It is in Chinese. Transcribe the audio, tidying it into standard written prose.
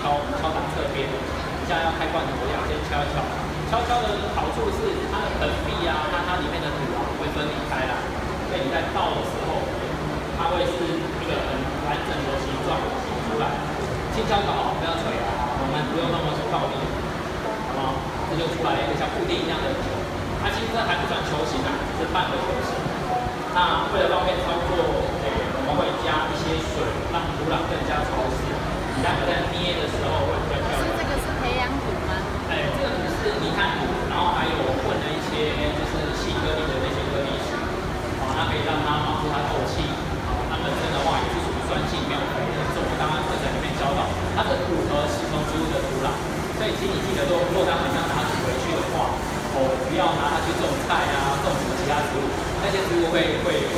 敲打侧边，你现在要开罐头一样，先敲一敲。敲敲的好处是它的盆壁啊，它里面的土啊会分离开来，所以你在倒的时候，它会是一个很完整的形状出来。轻敲搞好，不要锤啊，我们不用那么暴力，好不好？这就出来一个像布丁一样的球。它其实这还不算球形啊，是半个球形。那为了方便操作，我们会加一些水，让土壤更加潮湿。你待会在捏的时候会比较漂亮。 这个是培养土吗？ 这个土是泥炭土，然后还有混了一些就是细颗粒的那些颗粒石，那可以让它保护它透气。那本身的话也是属于酸性没有肥的，是我们刚刚课程里面教到，它是符合食虫植物的土壤，所以请你记得，如果当你要拿土回去的话，不要拿它去种菜啊，种什么其他植物，那些植物会